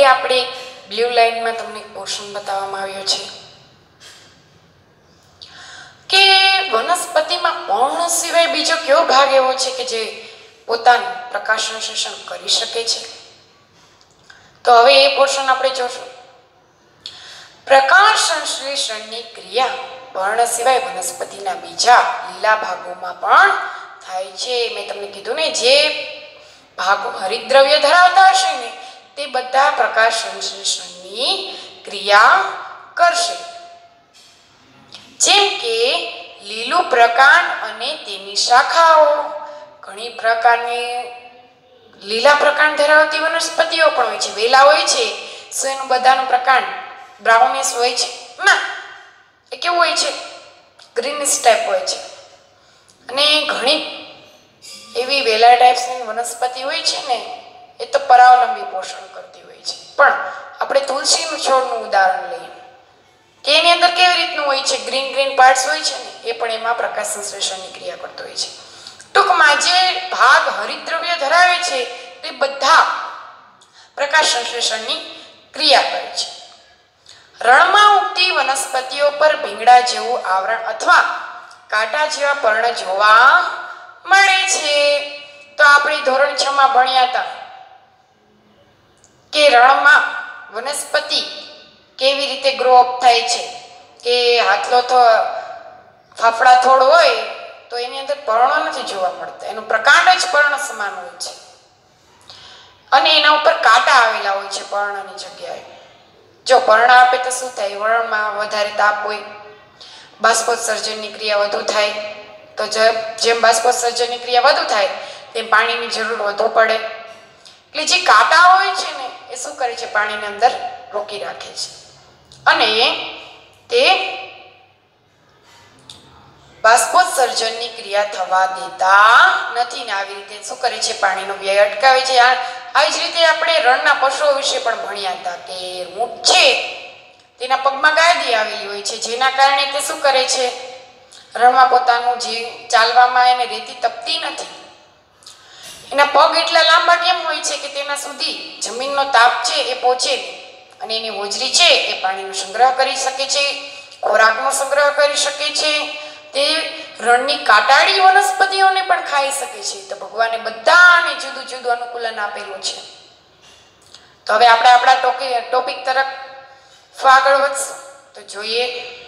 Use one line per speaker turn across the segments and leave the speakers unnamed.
આપણે બ્લુ લાઇનમાં તમને પોર્શન બતાવવામાં આવ્યો છે કે વનસ્પતિમાં પર્ણ સિવાય બીજો કયો ભાગ એવો છે કે જે પોતાનું પ્રકાશ સંશ્લેષણ કરી શકે છે. તો હવે એ પોર્શન આપણે જોશું. પ્રકાશ સંશ્લેષણની ક્રિયા પર્ણ સિવાય વનસ્પતિના બીજા લીલા ભાગોમાં પણ થાય છે. મેં તમને કીધું ને, જે ભાગો હરિતદ્રવ્ય ધરાવતા હશે ને તે બધા પ્રકાશ સંશ્લેષણની ક્રિયા કરશે. જેમ કે લીલું પ્રકાંડ અને તેની શાખાઓ. ઘણી પ્રકારની લીલા પ્રકાંડ ધરાવતી વનસ્પતિઓ પણ હોય છે. વેલા હોય છે, શું એનું બધાનું પ્રકાંડ બ્રાઉનિશ હોય છે? ના, એ કેવું હોય છે? ગ્રીનિશ ટાઈપ હોય છે. અને ઘણી એવી વેલા ટાઈપ્સની વનસ્પતિ હોય છે ને, એ તો પરાવલંબી પોષણ કરતી હોય છે. પણ આપણે તુલસીનું છોડનું ઉદાહરણ લઈએ કે એની અંદર કેવી રીતનું હોય છે? ગ્રીન ગ્રીન પાર્ટ્સ હોય છે ને, એ પણ એમાં પ્રકાશ સંશ્લેષણની ક્રિયા કરતો હોય છે. ટૂંકમાં જે ભાગ હરિતદ્રવ્ય ધરાવે છે તે બધા પ્રકાશ સંશ્લેષણની ક્રિયા કરે છે. રણમાં ઉગતી વનસ્પતિઓ પર ભીંગડા જેવું આવરણ અથવા કાંટા જેવા પર્ણ જોવા મળે છે. તો આપણે ધોરણ 6 માં ભણ્યા હતા કે રણમાં વનસ્પતિ કેવી રીતે ગ્રો અપ થાય છે. કે હાથલો તો ફાફડા થોડ હોય તો એની અંદર પર્ણો નથી જોવા મળતા, એનું પ્રકાંડ જ પર્ણ સમાન હોય છે અને એના ઉપર કાંટા આવેલા હોય છે પર્ણની જગ્યાએ. જો પર્ણ આપે તો શું થાય? વરણમાં વધારે તાપ હોય, બાષ્પોત્સર્જનની ક્રિયા વધુ થાય. તો જેમ બાષ્પોત્સર્જનની ક્રિયા વધુ થાય તેમ પાણીની જરૂર વધુ પડે. એટલે જે કાંટા હોય છે ને એ શું કરે છે? પાણીની અંદર રોકી રાખે છે અને તે બાષ્પોત્સર્જનની ક્રિયા થવા દેતા નથી ને આવી રીતે શું કરે છે? પાણીનો વ્યય અટકાવે છે. આવી જ રીતે આપણે રણના પશુઓ વિશે પણ ભણ્યા હતા કે ઊંટ છે તેના પગમાં ગાદી આવેલી હોય છે, જેના કારણે તે શું કરે છે? રણમાં પોતાનું જીવ ચાલવામાં એને રેતી તપતી નથી. એના પગ એટલા લાંબા કેમ હોય છે કે તેના સુધી જમીનનો તાપ છે એ પહોંચે અને એની હોજરી છે એ પાણીનો સંગ્રહ કરી શકે છે, ખોરાકનો સંગ્રહ કરી શકે છે. તે રણની કાંટાળી વનસ્પતિઓને પણ ખાઈ શકે છે. તો ભગવાને બધાને જુદું જુદું અનુકૂલન આપેલું છે. તો હવે આપણે આપણા ટોપિક તરફ આગળ વધશું. તો જોઈએ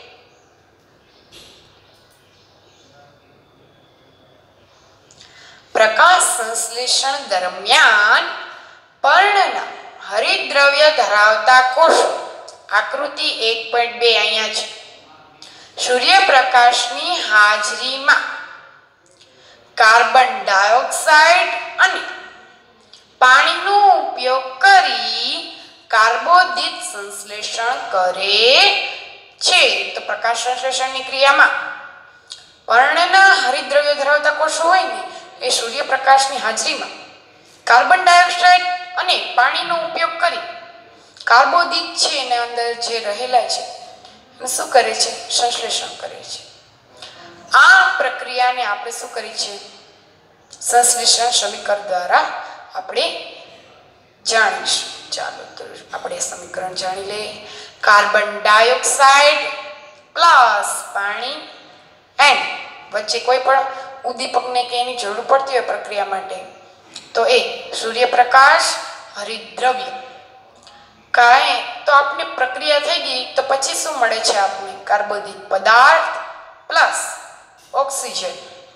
પ્રકાશ સંશ્લેષણ દરમિયાન પર્ણના હરિતદ્રવ્ય ધરાવતા કોષો. આકૃતિ 1.2 અહીંયા છે. સૂર્યપ્રકાશની હાજરીમાં કાર્બન ડાયોક્સાઇડ અને પાણીનો ઉપયોગ કરી કાર્બોદિત સંશ્લેષણ કરે છે. તો પ્રકાશ સંશ્લેષણની ક્રિયામાં પર્ણના હરિતદ્રવ્ય ધરાવતા કોષો હોય ને એ સૂર્યપ્રકાશની હાજરીમાં કાર્બન ડાયોક્સાઇડ અને પાણીનો ઉપયોગ કરી કાર્બોદિત છે એના અંદર જે રહેલા છે શું કરે છે? સંશ્લેષણ કરે છે. આ પ્રક્રિયાને આપણે શું કરી છે? સંશ્લેષણ સમીકરણ દ્વારા આપણે જાણીશું. ચાલો તો આપણે સમીકરણ જાણી લઈએ. કાર્બન ડાયોક્સાઇડ પ્લસ પાણી એન્ડ વચ્ચે કોઈ પણ ઉદ્દીપકને કે એની જરૂર પડતી હોય પ્રક્રિયા માટે તો એ સૂર્યપ્રકાશ હરિતદ્રવ્ય કાંઈ તો આપણે પ્રક્રિયા થઈ ગઈ તો પછી શું મળે છે? આપણે કાર્બોદિત પદાર્થ પ્લસ ઓક્સિજન.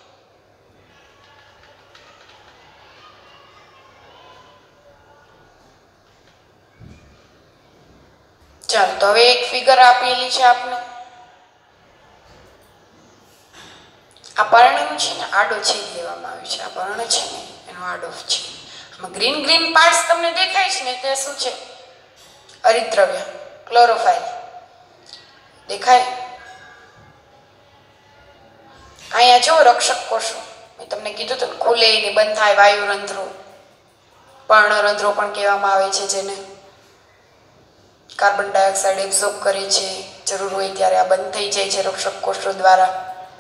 ચાલો તો હવે એક ફિગર આપેલી છે આપને. આ પર્ણનું છે ને આડો છેદ લેવામાં આવ્યો છે. આ પર્ણ છે ને એનો આડો છે. આમાં ગ્રીન ગ્રીન પાર્ટ્સ તમને દેખાય છે ને તે શું છે? હરિતદ્રવ્ય ક્લોરોફાઇલ દેખાય. અહીંયા જો રક્ષક કોષો મેં તમને કીધું તો ખુલે ને બંધ થાય, વાયુરંધ્રો, પર્ણરંધ્રો પણ કહેવામાં આવે છે, જેને કાર્બન ડાયોક્સાઇડ એબ્ઝોર્બ કરે છે. જરૂર હોય ત્યારે આ બંધ થઈ જાય છે રક્ષક કોષો દ્વારા.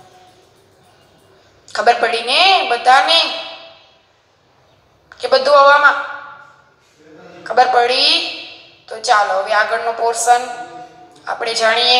ખબર પડી ને બધાને કે બધું હવામાં ખબર પડી? તો ચાલો હવે આગળનો પોર્શન આપણે જાણીએ.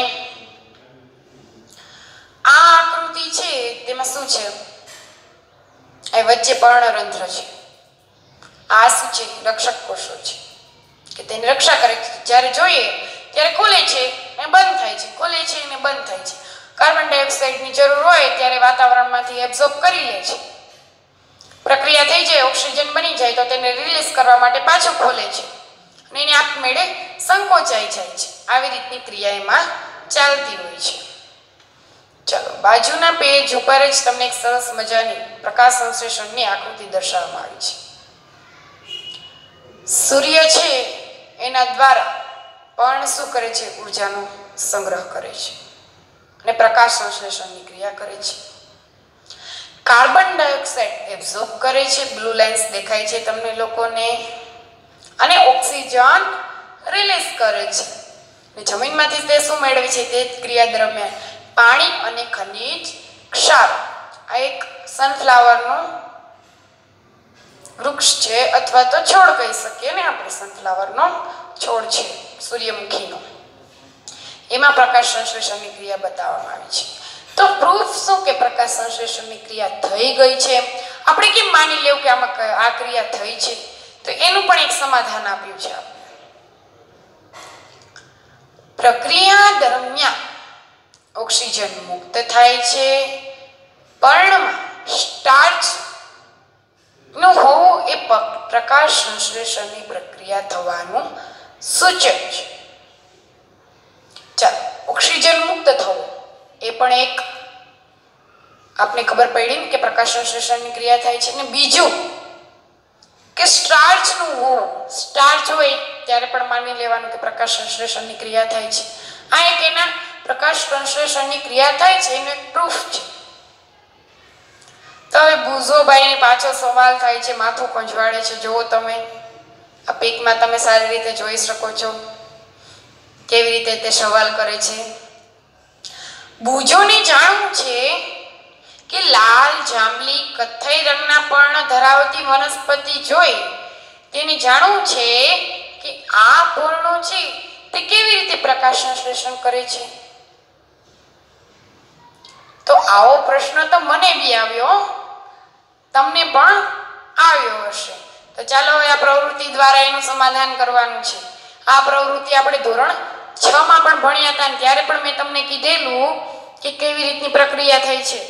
આ આકૃતિ છે તેમાં શું છે? એ વચ્ચે પર્ણરંધ્ર છે. આ શું છે? રક્ષક કોષો છે કે તેની રક્ષા કરે છે. જ્યારે જોઈએ ત્યારે ખુલે છે અને બંધ થાય છે, ખુલે છે અને બંધ થાય છે. કાર્બન ડાયોક્સાઇડની જરૂર હોય ત્યારે વાતાવરણમાંથી એબ્ઝોર્બ કરી લે છે. પ્રક્રિયા થઈ જાય, ઓક્સિજન બની જાય તો તેને રિલીઝ કરવા માટે પાછું ખોલે છે અને એને આપમેળે સંકોચાઈ જાય છે. આવી રીતની ક્રિયા એમાં ચાલતી હોય છે. ચલો બાજુના પેજ ઉપર જ તમને એક સરસ મજાની પ્રકાશ સંશ્લેષણની આકૃતિ દર્શાવવામાં આવી છે. સૂર્ય છે એના દ્વારા પણ શું કરે છે? ઉર્જાનો સંગ્રહ કરે છે અને પ્રકાશ સંશ્લેષણની ક્રિયા કરે છે. કાર્બન ડાયોક્સાઇડ એબ્ઝોર્બ કરે છે, બ્લુ લાઇન્સ દેખાય છે તમને લોકોને, અને ઓક્સિજન રિલીઝ કરે છે. અને જમીનમાંથી તે શું મેળવે છે? તે ક્રિયા દરમિયાન પાણી અને ખનિજ ક્ષાર. આ એક સનફ્લાવરનું વૃક્ષ છે અથવા તો છોડ કહી શકીએ ને આપણે. સનફ્લાવરનો છોડ છે સૂર્યમુખીનો. એમાં પ્રકાશ સંશ્લેષણની ક્રિયા બતાવવામાં આવી છે. તો પ્રૂફ શું કે પ્રકાશ સંશ્લેષણની ક્રિયા થઈ ગઈ છે? આપણે કેમ માની લેવું કે આમાં આ ક્રિયા થઈ છે? તો એનું પણ એક સમાધાન આપ્યું છે. પ્રક્રિયા દરમિયાન ઓક્સિજન મુક્ત થાય છે. પર્ણમાં સ્ટાર્ચ નું હોવું એ પ્રકાશ સંશ્લેષણની પ્રક્રિયા થવાનું સૂચક છે. ચાલો, ઓક્સિજન મુક્ત થવું એ પણ એક આપને ખબર પડી કે પ્રકાશ સંશ્લેષણની ક્રિયા થાય છે. અને બીજું કે સ્ટાર્ચનું હોવું, સ્ટાર્ચ હોય ત્યારે પણ માની લેવાનું કે પ્રકાશ સંશ્લેષણની ક્રિયા થાય છે. આ એક એના પ્રકાશ સંશ્લેષણની ક્રિયા થાય છે એનો એક પ્રૂફ છે. તો હવે ભૂઝોભાઈને પાછો સવાલ થાય છે, માથું ખંજવાળે છે. જુઓ તમે આ પીકમાં તમે સારી રીતે જોઈ શકો છો કેવી રીતે તે સવાલ કરે છે. બુજોને જાણવું છે કે લાલ, જાંબલી, કથ્થઈ રંગના પર્ણ ધરાવતી વનસ્પતિ જોઈ તેને જાણવું છે કે આ પર્ણો છે તે કેવી રીતે પ્રકાશ સંશ્લેષણ કરે છે. તો આવો પ્રશ્ન તો મને બી આવ્યો, તમને પણ આવ્યો હશે. તો ચાલો હવે આ પ્રવૃત્તિ દ્વારા એનું સમાધાન કરવાનું છે. આ પ્રવૃત્તિ આપણે ધોરણ 6 માં પણ ભણ્યા હતા, ત્યારે પણ મેં તમને કીધેલું કે કેવી રીતની પ્રક્રિયા થઈ છે.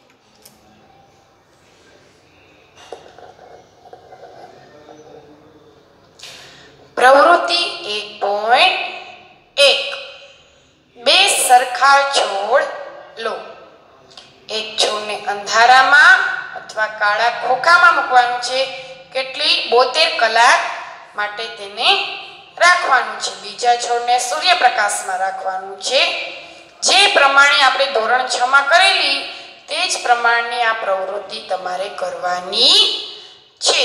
પ્રવૃત્તિ 1.1 બે સરખા છોડ લો. એક છોડને અંધારામાં અથવા કાળા ખોખામાં મૂકવાનું છે. કેટલી? 72 કલાક માટે તેને રાખવાનું છે. બીજા છોડને સૂર્યપ્રકાશમાં રાખવાનું છે. જે પ્રમાણે આપણે ધોરણ 6 માં કરેલી તે જ પ્રમાણની આ પ્રવૃત્તિ તમારે કરવાની છે.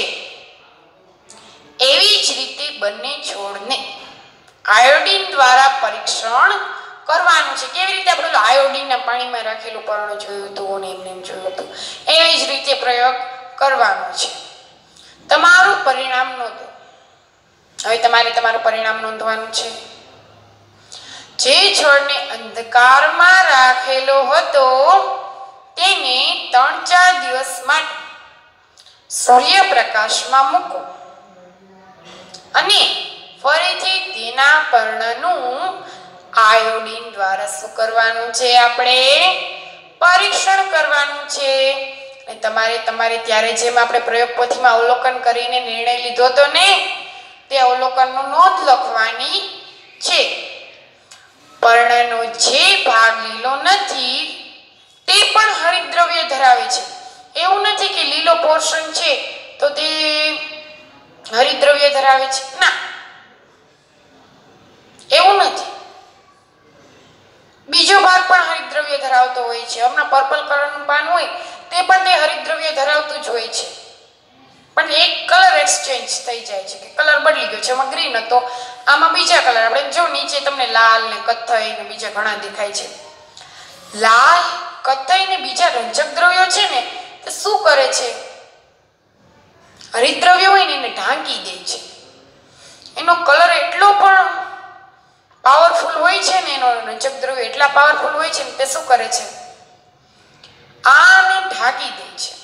એવી જ રીતે બંને છોડને આયોડિન દ્વારા પરીક્ષણ કરવાનું છે. કેવી રીતે? આપણે આયોડિનના પાણીમાં રાખેલું પર્ણ જોયું હતું અને એમને જોયું હતું, એવી જ રીતે પ્રયોગ કરવાનો છે. તમારું પરિણામ નોંધો. હવે તમારે તમારું પરિણામ નોંધવાનું છે. જે છોડને અંધકારમાં રાખેલો હતો તેને 3-4 દિવસ માટે સૂર્યપ્રકાશમાં મૂકો અને ફરીથી તેના પર્ણનું આયોડિન દ્વારા શું કરવાનું છે? આપણે પરીક્ષણ કરવાનું છે. અને તમારે ત્યારે જેમ આપણે પ્રયોગપોથીમાં અવલોકન કરીને નિર્ણય લીધો હતો ને, તે અવલોકનનું નોંધ લખવાની છે. પર્ણનો જે ભાગ લીલો નથી તે પણ હરિતદ્રવ્ય ધરાવે છે. એવું નથી કે લીલો પોર્શન છે તો તે હરિતદ્રવ્ય ધરાવે છે, ના, એવું નથી. બીજો ભાગ પણ હરિતદ્રવ્ય ધરાવતો હોય છે. હમણાં પર્પલ કલરનું પાન હોય તે પણ તે હરિતદ્રવ્ય ધરાવતું જ હોય છે, પણ એક કલર એક્સચેન્જ થઈ જાય છે કે કલર બદલી ગયો છે. એમાં ગ્રીન હતો, આમાં બીજા કલર. આપણે જો નીચે તમને લાલ ને કથ્થઈ ને બીજા ઘણા દેખાય છે. લાલ, કથ્થઈ ને બીજા રંજક દ્રવ્યો છે ને તે શું કરે છે? હરિતદ્રવ્ય હોય ને એને ઢાંકી દે છે. એનો કલર એટલો પણ પાવરફુલ હોય છે ને, એનો રંજક દ્રવ્ય એટલા પાવરફુલ હોય છે ને, તે શું કરે છે, આને ઢાંકી દે છે.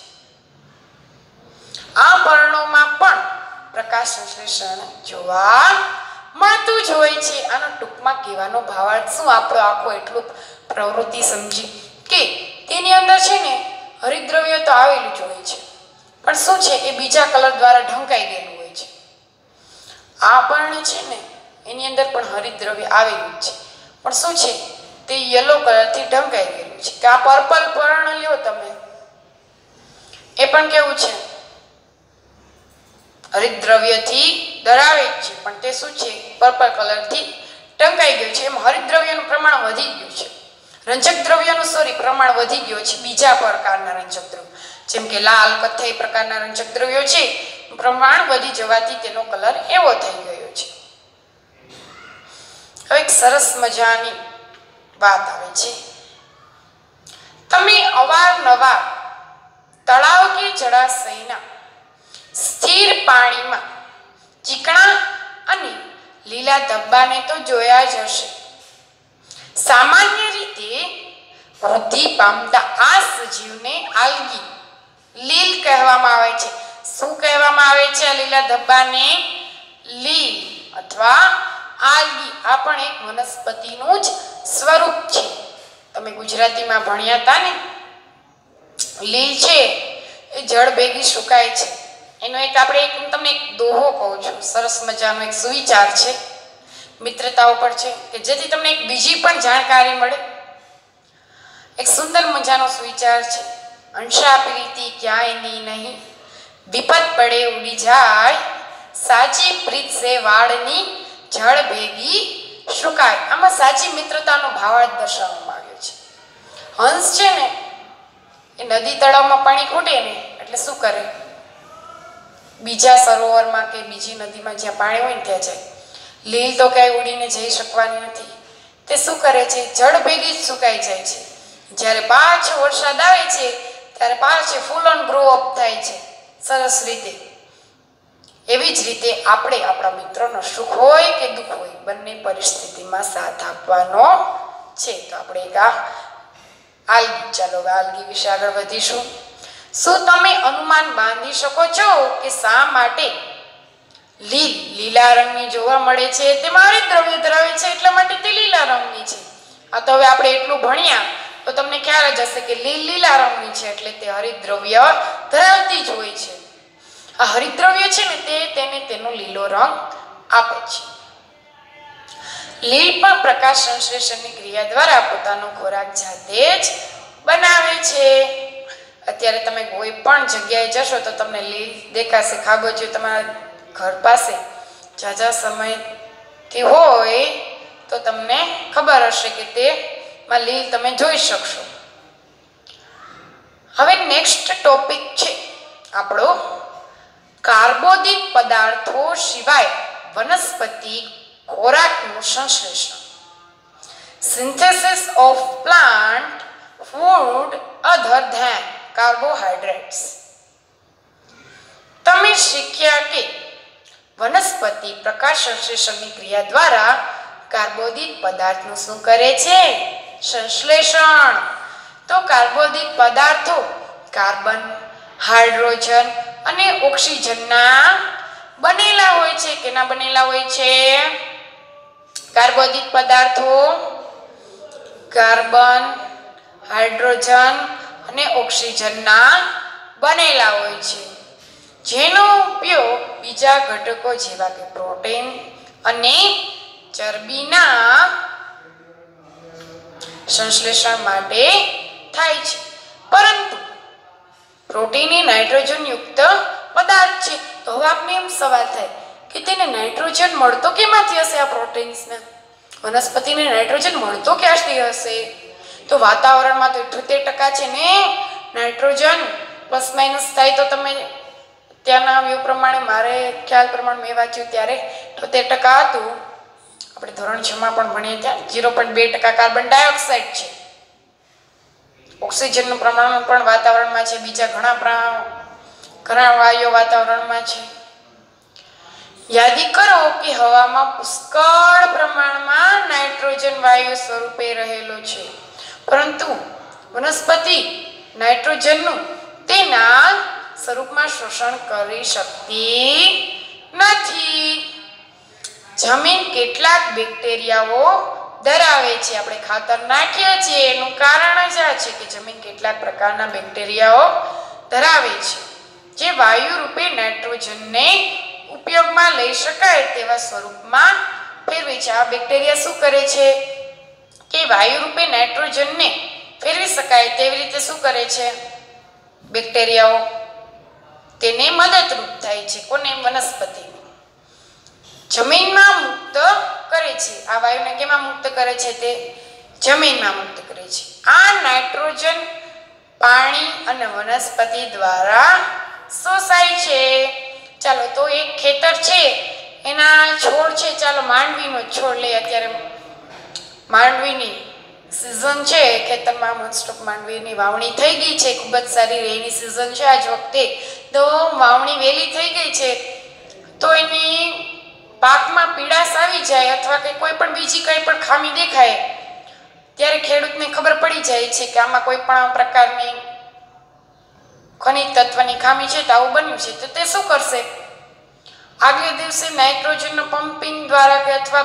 આ પર્ણોમાં પણ પ્રકાશ સંશ્લેષણ જોવા મળતું જ હોય છે. આનો ટૂંકમાં કહેવાનો ભાવાર્થ શું, આપણો આખો એટલું પ્રવૃત્તિ સમજી કે તેની અંદર છે ને હરિતદ્રવ્ય તો આવેલું જ હોય છે, પણ શું છે એ બીજા કલર દ્વારા ઢંકાઈ ગયેલું હોય છે. આ પર્ણ છે ને એની અંદર પણ હરિતદ્રવ્ય આવેલું જ છે, પણ શું છે તે યલો કલરથી ઢંકાઈ ગયેલું છે. કે આ પર્પલ પર્ણ લ્યો તમે, એ પણ કેવું છે, હરિતદ્રવ્યથી ધરાવે છે, પણ તે શું છે, પર્પલ કલરથી ઢંકાઈ ગયું છે. એમ હરિતદ્રવ્યનું પ્રમાણ વધી ગયું છે, રંજક દ્રવ્યનું પ્રમાણ વધી ગયું છે. બીજા પ્રકારના રંજક દ્રવ્ય જેમ કે લાલ, કથ્થઈ પ્રકારના રંજક દ્રવ્યો છે, પ્રમાણ વધી જવાથી તેનો કલર એવો થઈ ગયો છે. હવે એક સરસ મજાની વાત આવે છે. તમે અવારનવાર તળાવ કે જળાશયના સ્થિર પાણીમાં ચીકણા અને લીલા ધબ્બાને તો જોયા જ હશે. સામાન્ય રીતે વૃદ્ધિ પામતા આ સજીવને આલ્ગી લીલ કહેવામાં આવે છે. શું કહેવામાં આવે છે? લીલા ધબ્બાને લીલ અથવા આલ્ગી. આ પણ એક વનસ્પતિનું જ સ્વરૂપ છે. તમે ગુજરાતીમાં ભણ્યા હતા ને, લીલ છે એ જળ ભેગી સુકાય છે. એનો એક હું તમને એક દોહો કહું છું, સરસ મજાનો એક સુવિચાર છે, મિત્રતા ઉપર છે, કે જેથી તમને એક બીજી પણ જાણકારી મળે. એક સુંદર મજાનો સુવિચાર છે. અંશા પ્રીતિ ક્યાંયની નહીં, વિપત પડે ઉડી જાય, સાચી પ્રીત સે વાળની જળ ભેગી સુકાય. આમાં સાચી મિત્રતાનો ભાવાર્થ દર્શાવવામાં આવ્યો છે. હંસ છે ને એ નદી તળાવમાં પાણી ખૂટે ને એટલે શું કરે, બીજા સરોવરમાં કે બીજી નદીમાં જ્યાં પાણી હોય ને ત્યાં જાય. લીલ તો ક્યાંય ઉડીને જઈ શકવાની નથી, તે શું કરે છે, જળ ભેગી જ સુકાઈ જાય છે. જ્યારે પાછો વરસાદ આવે છે ત્યારે પાછી ફૂલ ઓન ગ્રો અપ થાય છે સરસ રીતે. એવી જ રીતે આપણે આપણા મિત્રોનો સુખ હોય કે દુઃખ હોય, બંને પરિસ્થિતિમાં સાથ આપવાનો છે. તો આપણે એક આલ્ગી, ચાલો આલ્ગી વિશે આગળ વધીશું. શું તમે અનુમાન બાંધી શકો છો કે શા માટે લીલા રંગની જોવા મળે છે? તેમાં હરિતદ્રવ્ય ધરાવે છે એટલા માટે તે લીલા રંગની છે. આ તો હવે આપણે એટલું ભણ્યા તો તમને ખ્યાલ જ હશે કે લીલા રંગની છે એટલે તે હરિતદ્રવ્ય ધરાવતી જ હોય છે. આ હરિતદ્રવ્ય છે ને તેને તેનો લીલો રંગ આપે છે. લીલ પણ પ્રકાશ સંશ્લેષણની ક્રિયા દ્વારા પોતાનો ખોરાક જાતે જ બનાવે છે. અત્યારે તમે કોઈ પણ જગ્યાએ જશો તો તમને લીલ દેખાશે. ખાબોચિયું તમારા ઘર પાસે ઝાઝા સમયથી હોય તો તમને ખબર હશે કે તેમાં લીલ તમે જોઈ શકશો. હવે નેક્સ્ટ ટોપિક છે આપણો કાર્બોદિત પદાર્થો સિવાય વનસ્પતિ ખોરાકનું સંશ્લેષણ. Synthesis of plant food other than carbohydrates. તમે શીખ્યા કે વનસ્પતિ પ્રકાશ સંશ્લેષણની ક્રિયા દ્વારા કાર્બોદિત પદાર્થનું શું કરે છે? સંશ્લેષણ. તો કાર્બોદિત પદાર્થો કાર્બન, હાઇડ્રોજન અને ઓક્સિજનના બનેલા હોય છે. કેના બનેલા હોય છે? કાર્બોદિત પદાર્થો કાર્બન, હાઇડ્રોજન અને ઓક્સિજનના બનેલા હોય છે, જેનો ઉપયોગ બીજા ઘટકો જેવા કે પ્રોટીન અને ચરબીના સંશ્લેષણ માટે થાય છે. પરંતુ પ્રોટીન એ નાઇટ્રોજન યુક્ત પદાર્થ છે. તો હવે આપને એમ સવાલ થાય કે તેને નાઇટ્રોજન મળતો કેમાંથી હશે? આ પ્રોટીન્સને વનસ્પતિને નાઇટ્રોજન મળતો ક્યાંથી હશે? તો વાતાવરણમાં તો 78% છે ને નાઇટ્રોજન, પ્લસ માઇનસ થાય તો તમે ત્યાંના વ્યૂ પ્રમાણે, મારે ખ્યાલ પ્રમાણે મેં વાંચ્યું ત્યારે 78% હતું. આપણે ધોરણ 6 માં પણ ભણીએ ત્યાં 0.2% કાર્બન ડાયોક્સાઇડ છે. ઓક્સિજનનું પ્રમાણ પણ વાતાવરણમાં છે, બીજા ઘણા વાયુઓ વાતાવરણમાં છે. યાદી કરો કે હવામાં પુષ્કળ પ્રમાણમાં નાઇટ્રોજન વાયુ સ્વરૂપે રહેલો છે, પરંતુ વનસ્પતિ નાઇટ્રોજનનું તેના સ્વરૂપમાં શોષણ કરી શકતી નથી. જમીન કેટલાક બેક્ટેરિયાઓ ધરાવે છે. આપણે ખાતર નાખીએ છીએ એનું કારણ જ આ છે કે જમીન કેટલાક પ્રકારના બેક્ટેરિયાઓ ધરાવે છે જે વાયુ રૂપે નાઇટ્રોજનને ઉપયોગમાં લઈ શકાય તેવા સ્વરૂપમાં ફેરવે છે. આ બેક્ટેરિયા શું કરે છે કે વાયુ રૂપે નાઇટ્રોજનને ફેરવી શકાય તેવી રીતે શું કરે છે? બેક્ટેરિયાઓ તેને મદદરૂપ થાય છે. કોને? વનસ્પતિને. જમીનમાં મુક્ત કરે છે. આ વાયુને કેમાં મુક્ત કરે છે? તે જમીનમાં મુક્ત કરે છે. આ નાઇટ્રોજન પાણી અને વનસ્પતિ દ્વારા શોષાય છે. ચાલો તો એક ખેતર છે, એના છોડ છે. ચાલો માંડવીનો છોડ લઈએ. અત્યારે માંડવીની સિઝન છે, ખેતરમાં મોસ્ટ ઓફ માંડવીની વાવણી થઈ ગઈ છે. ખૂબ જ સારી રેની સિઝન છે આજ વખતે, તો વાવણી વહેલી થઈ ગઈ છે. તો એની પાકમાં પીડાશ આવી જાય અથવા કે કોઈ પણ બીજી કંઈ પણ ખામી દેખાય ત્યારે ખેડૂતને ખબર પડી જાય છે કે આમાં કોઈ પણ પ્રકારની ખનિજ તત્વની ખામી છે, તો આવું બન્યું છે. તો તે શું કરશે? આગલે દિવસે નાઇટ્રોજનનો પમ્પિંગ દ્વારા કે અથવા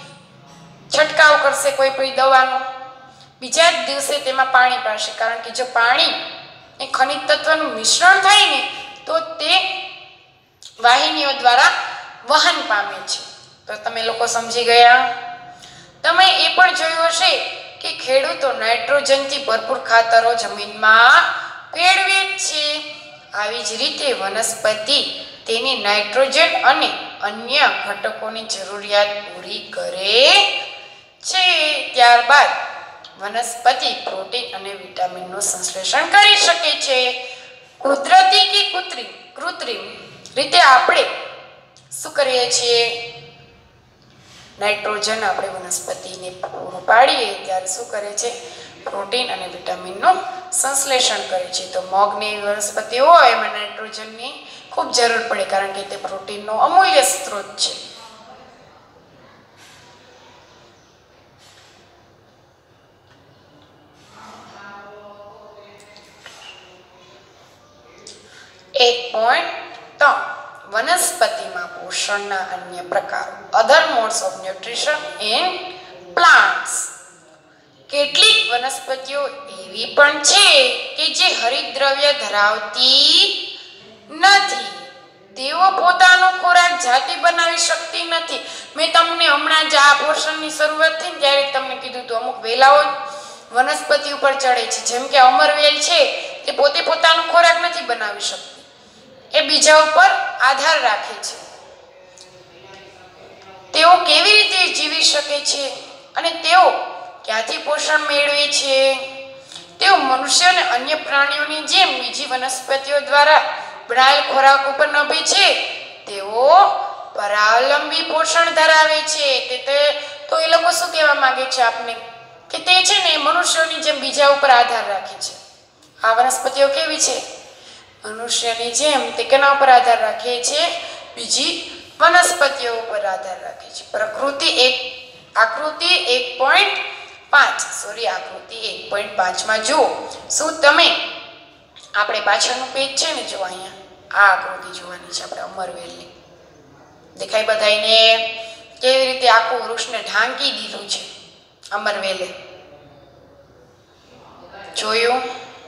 છંટકાવ કરશે કોઈ પણ દવાનો. બીજા જ દિવસે તેમાં પાણી પાડશે, કારણ કે જો પાણી એ ખનિજ તત્વનું મિશ્રણ થાય ને તો તે વાહિનીઓ દ્વારા વહન પામે છે. તો તમે લોકો સમજી ગયા? તમે એ પણ જોયું હશે કે ખેડૂતો નાઇટ્રોજનથી ભરપૂર ખાતરો જમીનમાં ભેળવે છે. આવી જ રીતે વનસ્પતિ તેની નાઇટ્રોજન અને અન્ય ઘટકોની જરૂરિયાત પૂરી કરે છે. ત્યારબાદ વનસ્પતિ પ્રોટીન અને વિટામિનનું સંશ્લેષણ કરી શકે છે. કુદરતી કે કૃત્રિમ રીતે આપણે શું કરીએ છીએ? નાઇટ્રોજન આપણે વનસ્પતિને પૂરું પાડીએ ત્યારે શું કરે છે? પ્રોટીન અને વિટામિનનું સંશ્લેષણ કરે છે. તો મગની વનસ્પતિ હોય એમાં નાઇટ્રોજનની ખૂબ જરૂર પડે, કારણ કે તે પ્રોટીનનો અમૂલ્ય સ્ત્રોત છે. એક પોઈન્ટ 3 વનસ્પતિમાં પોષણના અન્ય પ્રકારો. Other modes of nutrition in plants. કેટલીક વનસ્પતિઓ એવી પણ છે કે જે હરિતદ્રવ્ય ધરાવતી નથી. તેઓ પોતાનો ખોરાક જાતે બનાવી શકતી નથી. મેં તમને હમણાં જ આ પોષણની શરૂઆત થઈ ત્યારે તમને કીધું હતું, અમુક વેલાઓ વનસ્પતિ ઉપર ચડે છે. જેમ કે અમરવેલ છે, તે પોતે પોતાનો ખોરાક નથી બનાવી શકતી, એ બીજા ઉપર આધાર રાખે છે. તેઓ કેવી રીતે જીવી શકે છે અને તેઓ ક્યાંથી પોષણ મેળવે છે? તેઓ મનુષ્ય અને અન્ય પ્રાણીઓની જેમ બીજી વનસ્પતિઓ દ્વારા બનાવેલ ખોરાક ઉપર નભે છે. તેઓ પરાવલંબી પોષણ ધરાવે છે. તો એ લોકો શું કહેવા માંગે છે આપને? કે તે છે ને મનુષ્યોની જેમ બીજા ઉપર આધાર રાખે છે. આ વનસ્પતિઓ કેવી છે? મનુષ્યની જેમ તે કેના ઉપર આધાર રાખે છે? બીજી વનસ્પતિઓ ઉપર આધાર રાખે છે. આકૃતિ 1.5 જુઓ. શું તમે આપણે પાછળનું પેજ છે ને, જો અહીંયા આ આકૃતિ જોવાની છે આપણે અમરવેલની. દેખાય બધાઈને કેવી રીતે આખું વૃક્ષને ઢાંકી દીધું છે અમરવેલે? જોયું?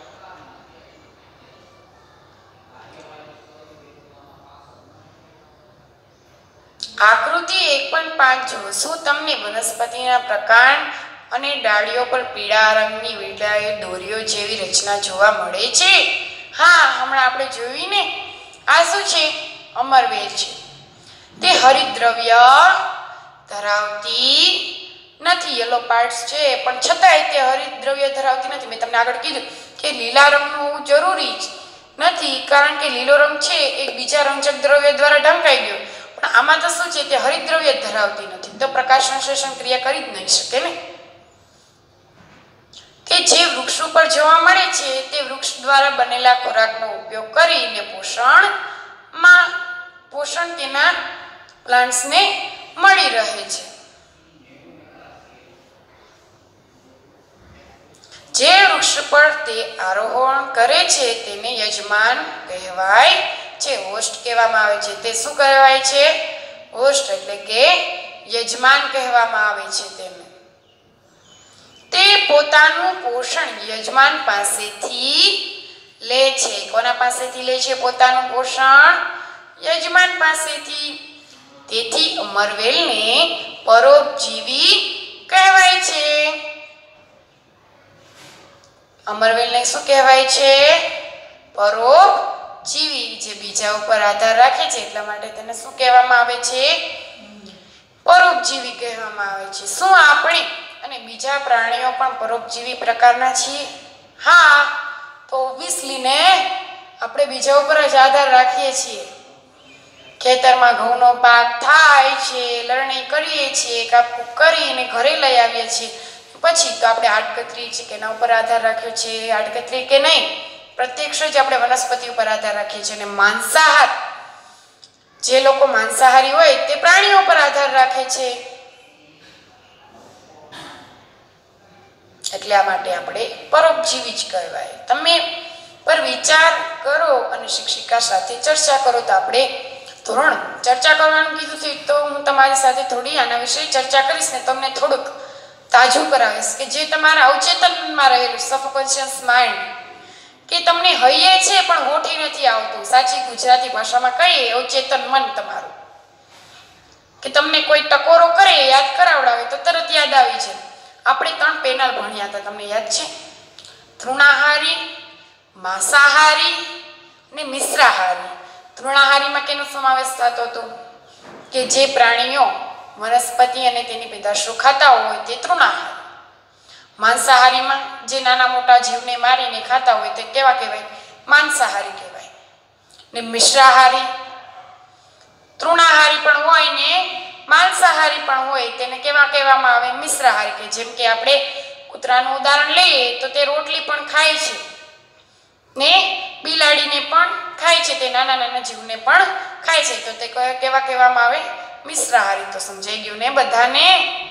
આકૃતિ 1.5 જુઓ. શું તમને વનસ્પતિના પ્રકાંડ અને ડાળીઓ પર પીળા રંગની વીંટાળેલી દોરીઓ જેવી રચના જોવા મળે છે? હા, હમણાં આપણે જોયું ને. આ શું છે? અમરવેલ છે. તે હરિતદ્રવ્ય ધરાવતી નથી. યલો પાર્ટ્સ છે પણ છતાંય તે હરિતદ્રવ્ય ધરાવતી નથી. મેં તમને આગળ કીધું કે લીલા રંગનું જરૂરી જ નથી, કારણ કે લીલો રંગ છે એક બીજા રંજક દ્રવ્ય દ્વારા ઢંકાઈ ગયો. પણ આમાં તો શું છે? તે હરિતદ્રવ્ય ધરાવતી નથી, તો પ્રકાશ સંશ્લેષણ ક્રિયા કરી જ નહીં શકે ને. તે જે વૃક્ષ ઉપર જોવા મળે છે તે વૃક્ષ દ્વારા બનેલા ખોરાકનો ઉપયોગ કરીને પોષણ તેના પ્લાન્ટ્સને મળી રહે છે. જે વૃક્ષ પર તે આરોહણ કરે છે તેને યજમાન કહેવાય છે. હોસ્ટ કહેવામાં આવે છે. તે શું કહેવાય છે? હોસ્ટ એટલે કે યજમાન કહેવામાં આવે છે તેને. તે પોતાનું પોષણ યજમાન પાસેથી લે છે. કોના પાસેથી લે છે પોતાનું પોષણ? યજમાન પાસેથી. તેથી અમરવેલને પરોપજીવી કહેવાય છે. અમરવેલને શું કહેવાય છે? પરોપજીવી. જે બીજા ઉપર આધાર રાખે છે એટલા માટે તેને શું કહેવામાં આવે છે? પરોપજીવી કહેવામાં આવે છે. શું આપણે અને બીજા પ્રાણીઓ પણ પરોપજીવી પ્રકારના છીએ? હા, તો ઓબ્વિયસલી ને આપણે બીજા ઉપર જ આધાર રાખીએ છીએ. ખેતરમાં ઘઉંનો પાક થાય છે, લણણી કરીએ છીએ, કાપકૂપ કરીને ઘરે લઈ આવીએ છીએ, પછી તો આપણે આડકતરી છે કે એના ઉપર આધાર રાખ્યો છે, આડકતરી કે નહીં, પ્રત્યક્ષ જ આપણે વનસ્પતિ ઉપર આધાર રાખીએ છીએ. અને માંસાહાર, જે લોકો માંસાહારી હોય તે પ્રાણીઓ પર આધાર રાખે છે. એટલા માટે આપણે પરોપજીવી જ કહેવાય. તમે પર વિચાર કરો અને શિક્ષિકા સાથે ચર્ચા કરો. તો આપણે ધોરણ ચર્ચા કરવાનું કીધું છે તો હું તમારી સાથે થોડી આના વિશે ચર્ચા કરીશ ને તમને થોડુંક તાજું કરાવીશ કે જે તમારા અવચેતનમાં રહેલું સબકોન્શિયસ માઇન્ડ, કે તમને હૈયે છે પણ હોઠી નથી આવતું. સાચી ગુજરાતી ભાષામાં કહીએ અવચેતન મન તમારું, કે તમને કોઈ ટકોરો કરે, યાદ કરાવડાવે તો તરત યાદ આવી જાય. આપણે 3 પેનલ ભણ્યા હતા, તમને યાદ છે? તૃણાહારી, માંસાહારી અને મિશ્રાહારી. તૃણાહારીમાં કેનો સમાવેશ થતો હતો? કે જે પ્રાણીઓ વનસ્પતિ અને તેની પેદાશો ખાતા હોય તે તૃણાહારી. માંસાહારીમાં જે નાના મોટા જીવને મારીને ખાતા હોય તે કેવા કહેવાય? માંસાહારી કહેવાય. ને મિશ્રાહારી, તૃણાહારી પણ હોય ને માંસાહારી પણ હોય, તેને કેવા કહેવામાં આવે? મિશ્રાહારી. કે જેમ કે આપણે કૂતરાનું ઉદાહરણ લઈએ તો તે રોટલી પણ ખાય છે ને બિલાડીને પણ ખાય છે, તે નાના નાના જીવને પણ ખાય છે, તો તે કેવા કહેવામાં આવે? મિશ્રાહારી. તો સમજાઈ ગયું ને બધાને?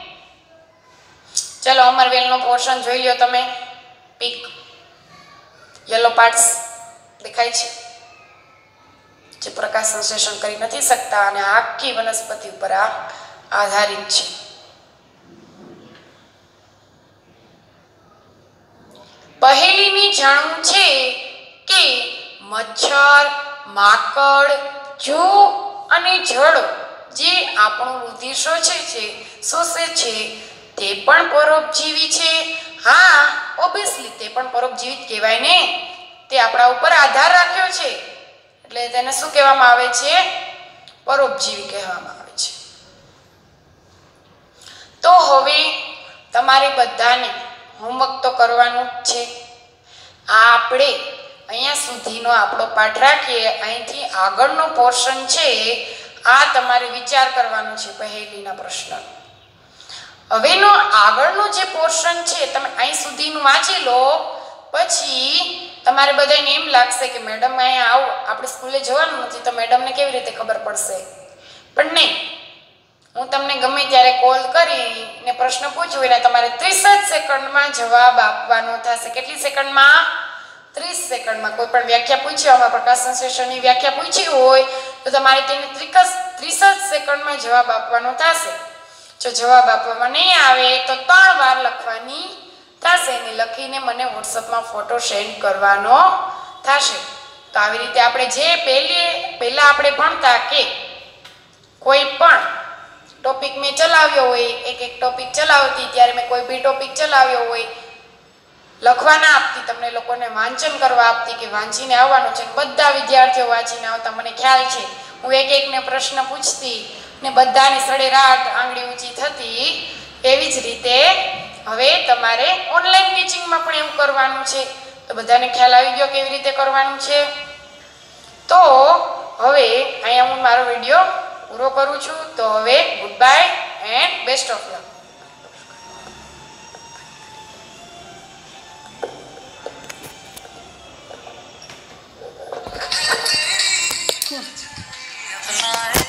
ચલો અમરવેલનો પોર્શન જોઈ લો તમે. પીક યલો પાર્ટ્સ દેખાય છે જે પ્રકાશ સંશ્લેષણ કરી નથી શકતા અને આખી વનસ્પતિ ઉપર આધારિત છે. પહેલીની જાણવું છે કે મચ્છર, માકડ, જૂ અને જળ જે આપણું રુધિર શોષે છે તે પણ પરોપજીવી છે. હા, ઓબ્વિયસલી તે પણ પરોપજીવી કહેવાય ને. તે આપણા ઉપર આધાર રાખ્યો છે એટલે તેને શું કહેવામાં આવે છે? પરોપજીવી કહેવામાં આવે છે. તો હવે તમારે બધાને હોમવર્ક તો કરવાનું જ છે. આ આપણે અહીંયા સુધીનો આપણો પાઠ રાખીએ, અહીંથી આગળનો પોર્શન છે આ તમારે વિચાર કરવાનો છે પહેલીના પ્રશ્ન. હવેનો આગળનો જે પોર્શન છે તમે અહીં સુધીનું વાંચી લો, પછી તમારે બધાને એમ લાગશે કે મેડમ અહીંયા આવો, આપણે સ્કૂલે જવાનું નથી તો મેડમને કેવી રીતે ખબર પડશે? પણ નહીં, હું તમને ગમે ત્યારે કોલ કરીને પ્રશ્ન પૂછું એટલે તમારે 30 જ સેકન્ડમાં જવાબ આપવાનો થશે. કેટલી સેકન્ડમાં? 30 સેકન્ડમાં. કોઈ પણ વ્યાખ્યા પૂછી હોય, આમાં પ્રકાશ સંશ્લેષણની વ્યાખ્યા પૂછી હોય તો તમારે તેને 30 જ સેકન્ડમાં જવાબ આપવાનો થશે. જો જવાબ આપવામાં નહીં આવે તો 3 વાર લખવાની થશે ને લખીને મને વોટ્સઅપમાં ફોટો સેન્ડ કરવાનો થશે. તો આવી રીતે આપણે જે પહેલા આપણે ભણતા કે કોઈ પણ ટોપિક મેં ચલાવ્યો હોય, એક ટોપિક ચલાવતી ત્યારે મેં કોઈ બી ટોપિક ચલાવ્યો હોય, લખવાના આપતી, તમને લોકોને વાંચન કરવા આપતી કે વાંચીને આવવાનું છે. બધા વિદ્યાર્થીઓ વાંચીને આવતા, મને ખ્યાલ છે. હું એકને પ્રશ્ન પૂછતી ને બધાની સડેરાટ આંગળી ઊંચી થતી. એવી જ રીતે હવે તમારે ઓનલાઈન ટીચિંગમાં પણ એવું કરવાનું છે. તો બધાને ખ્યાલ આવી ગયો કેવી રીતે કરવાનું છે? તો હવે અહીંયા હું મારો વિડીયો પૂરો કરું છું. તો હવે goodbye and best of luck.
Tonight